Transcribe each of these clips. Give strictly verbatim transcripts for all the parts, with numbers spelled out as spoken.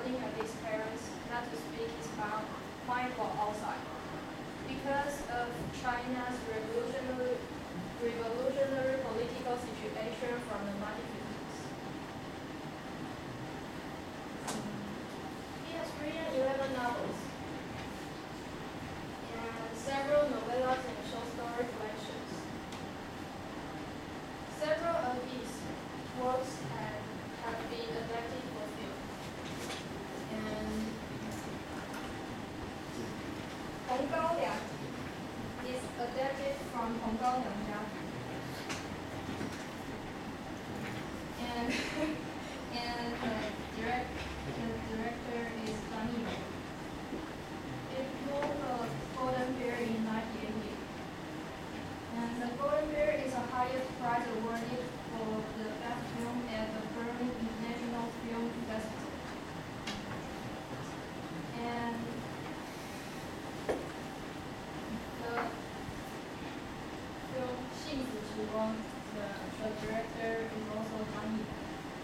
warning against parents not to speak his mind while outside. Because of China's revolutionary, revolutionary political situation from the nineteen fifties. He has written eleven novels and several novellas and short story collections. Several of his works have, have been adapted for film. And 红高粱 is adapted from 红高粱家. And and the, direct, the director is Zhang Yimou. It won the Golden Bear in nineteen eighty. And the Golden Bear is the highest prize awarded for the best film at the Berlin International Film Festival. And the film 幸福时光, the, the director is also Zhang Yimou.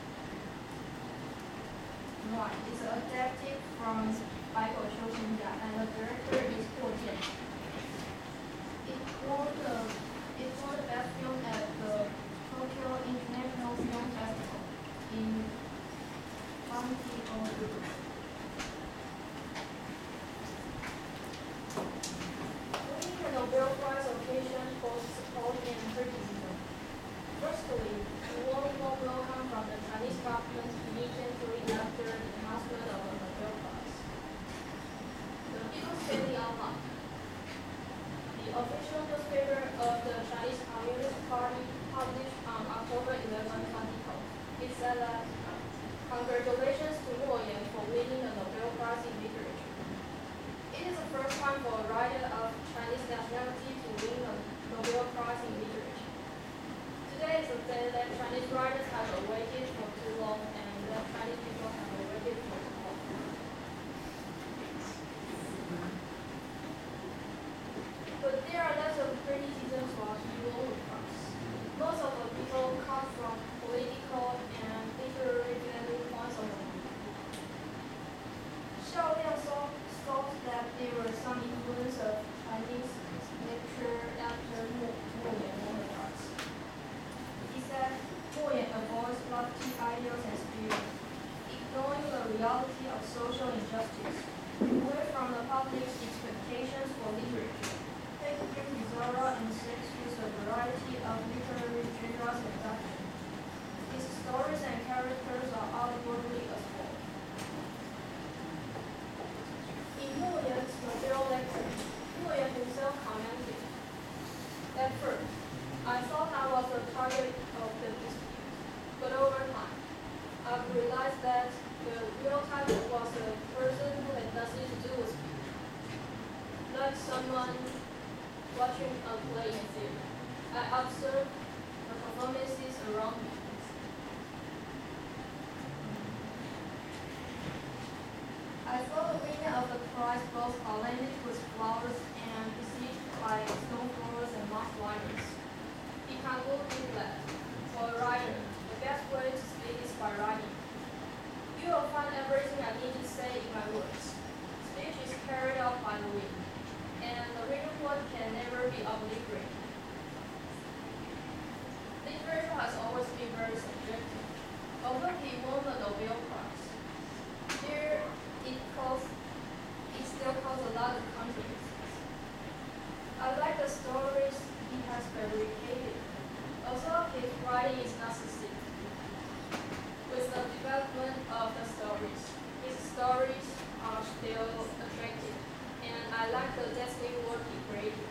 Right, it's adapted from 百口修行家, and the director is Guo Jian. It won the it won the best film at the Tokyo International Film Festival in twenty oh two. Winning the Nobel Prize occasion both support and criticism. Firstly, the warm welcome from the Chinese government immediately after the announcement of the Nobel Prize. The People's Daily Outlook, the official newspaper of the Chinese Communist Party, published on October eleventh, twenty twelve. It said that uh, congratulations to Mo Yan for winning the Nobel Prize in Literature. It is the first time for a writer of Chinese nationality to win the Nobel Prize in Literature. Today is the day that Chinese writers have awaited for too long, and that Chinese people have awaited for too long. But there are lots of criticisms for Nobel Prize. Most of the people come from political and literary value points of view. Xiao Liang saw, thought that there was some influence of Chinese literature after Mo Yan won the prize. He said Mo Yan avoids lofty ideals and spirit, ignoring the reality of social injustice, away from the public's expectations for literature. Taking Zara and Shakespeare's a variety of literary genres and doctrines. His stories and characters are outwardly as well. In Mo Yan's Nobel lecture, Mo Yan himself commented, at first, I thought I was the target of the dispute, but over time, I've realized that the real target was a person who had nothing to do with me. Like someone watching a play in theater, I observed the performances around me. I saw the winner of the prize both ornamented with flowers and besieged by stone throwers and mock riders. He concluded that, for a writer, the best way to speak is by writing. You will find everything I need to say in my words. Speech is carried out by the wind, and the written word can never be obliterated. Literature has always been very subjective. Although he won the Nobel Prize, there it caused, it still caused a lot of controversies. I like the stories he has fabricated, although his writing is not succinct. With the development of the stories, his stories are still attractive, and I like the dazzling work he created.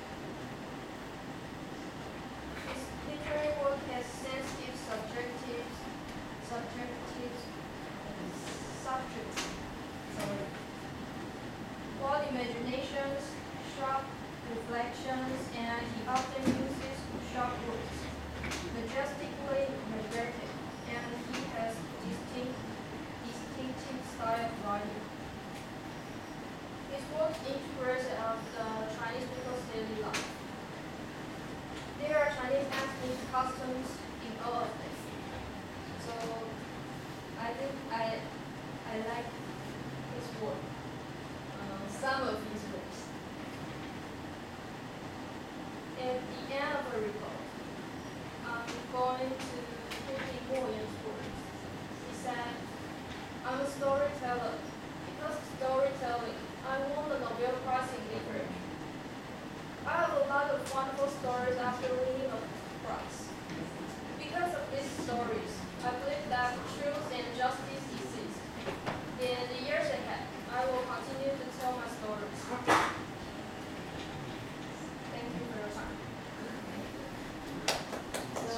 His literary work has sensitive, subjective, subjective subjects, sorry, broad imaginations, sharp reflections, and he often uses sharp words, majestically magnetic, and he has distinct, distinctive style of writing. His work integrates of the Chinese people's daily life. There are Chinese ethnic customs in all of this. So I think I I like work, uh, some of his works. At the end of the report, I'm going to put in more in his words. He said, I'm a storyteller. Because of storytelling, I won the Nobel Prize in Literature. I have a lot of wonderful stories after winning the prize. Because of these stories, I believe that truth and justice exist. In the years ahead, I will continue to tell my stories. Thank you for your time. So,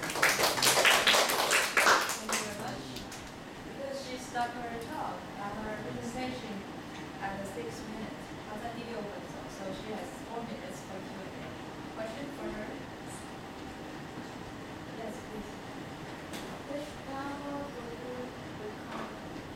thank you very much. Because she stopped her talk, uh, her presentation at the six minutes. How's that video open? So, so she has four minutes for Q and A. Question for her? Yes, please. Which novel will you become?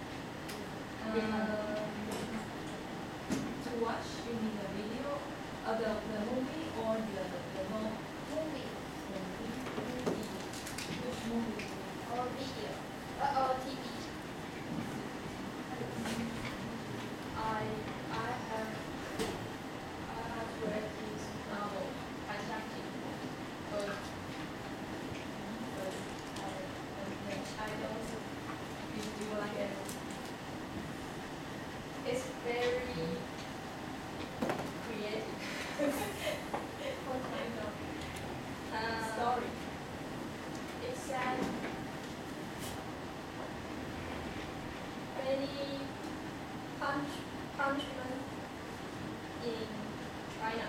Um, to watch, you mean the video, uh, the, the movie or the, the no, Movie the movie? Which movie? or video? Uh, or T V? I I have I have read his novel, Fantastic, but but I I don't. Do you, do you like it? It's very creative. What kind of uh, Story. It's sad. Many punch punishment in China,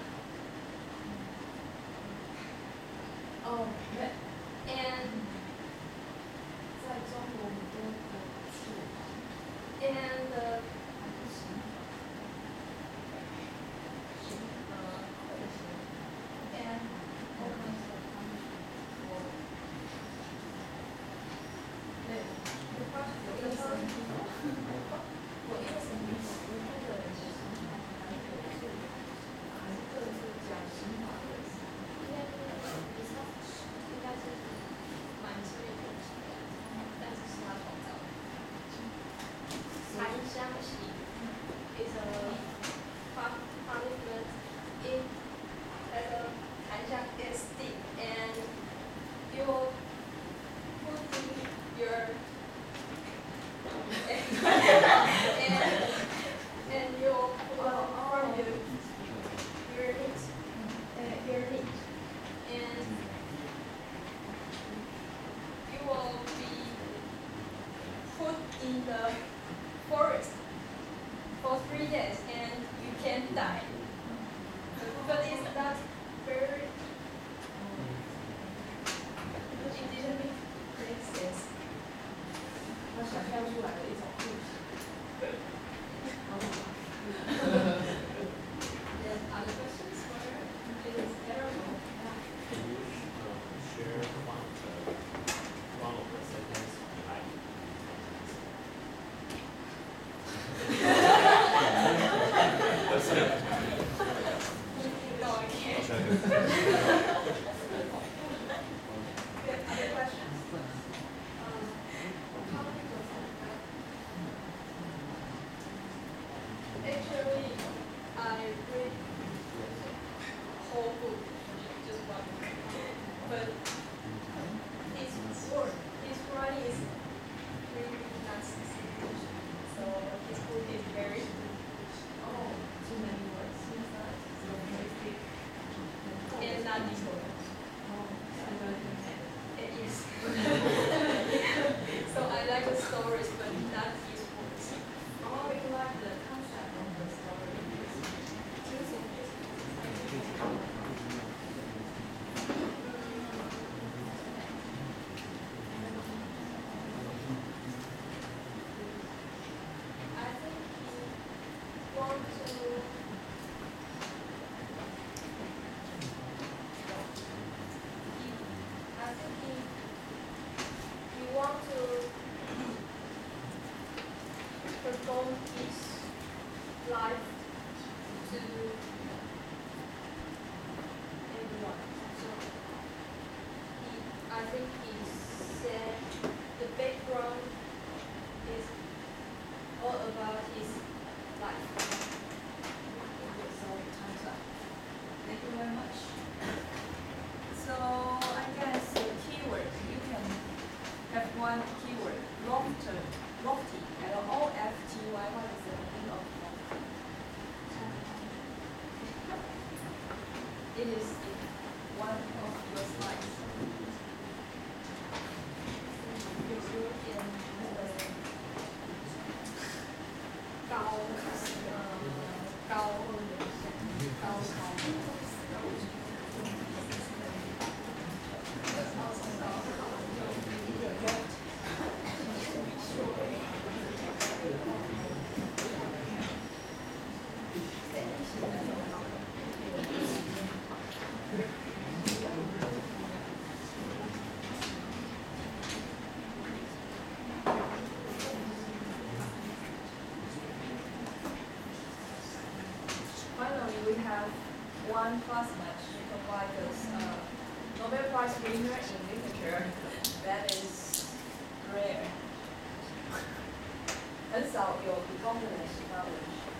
Oh, but and 在中国很多的处罚 and uh, 还是刑法，刑呃会刑 and all kinds of punishment for 对 the first 有一生我一生我我觉得其实还有这个还是这是讲刑法的意思。 应该是比较应该是蛮吃力的，但是是他创造的。檀香刑 is a pun- punishment in as a 檀香 is stick and you will put in your and and you will put on your your knees uh, your knees and you will be put in the forest for three days and you can die. But it's not very, it didn't make sense. 他想象出来的一种故事。 Then other questions for her? It is terrible. Can you um, share one of the one of the sentence behind? No, I can't. Then other questions? Um, how many percent? Actually, I read whole book, just one. But his work, his writing is really not simple. So his book is very, Oh, too many words. So very thick. and not difficult. Oh, I don't understand. It is. So I like the stories, but not his words. Oh, you like the concept of the story. I think he want to he, I think he he want to perform his life to everyone. So he, I think he said the background is all about his one keyword, lofty, lofty, L O F T Y. What is the meaning of lofty? It is in one of your slides. In the 高呃高高潮。Finally, we have one classmate to provide us uh, Nobel Prize winner in literature. That is rare. 很少有 economist knowledge.